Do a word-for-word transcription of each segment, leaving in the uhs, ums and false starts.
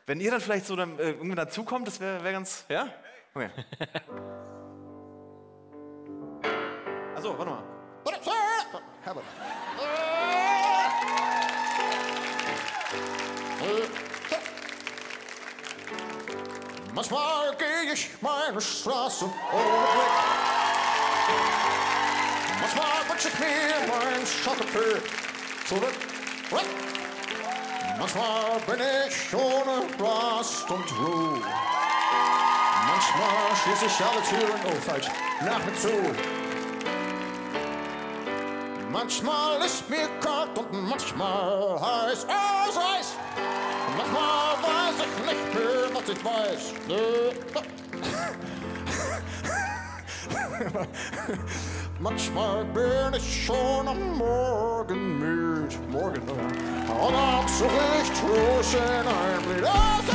Wenn ihr dann vielleicht so dann, äh, irgendwann dazukommt, das wäre wär ganz, ja? Okay. Achso, warte mal. Manchmal gehe ich meine Straße ohne Blick. Manchmal wünsche ich mir mein Schokolade zurück. Manchmal bin ich ohne Rast und Ruhe. Manchmal schließe ich alle Türen, oh falsch, nach mir zu. Manchmal ist mir kalt und manchmal heiß als Eis. Manchmal weiß ich nicht mehr, was ich weiß. Manchmal bin ich schon am Morgen müde. Morgen, oder? Und dann suche ich Trost in einem Lied.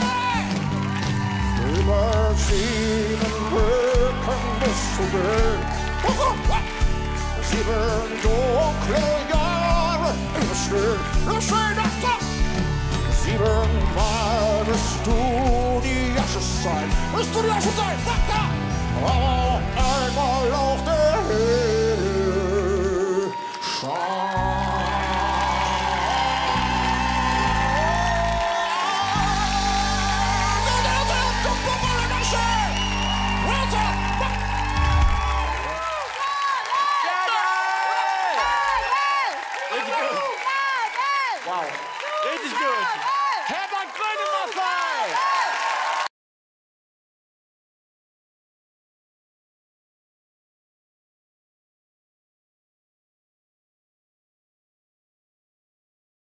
Über sieben Brücken bist du gehen. Sieben dunkle Jahre überstehen. Das steht da. Siebenmal bist du die Aschezeit. Bist du die Aschezeit? Aber einmal auf der Höhe scheint. Wow, richtig gut. Herbert Grönemeyer!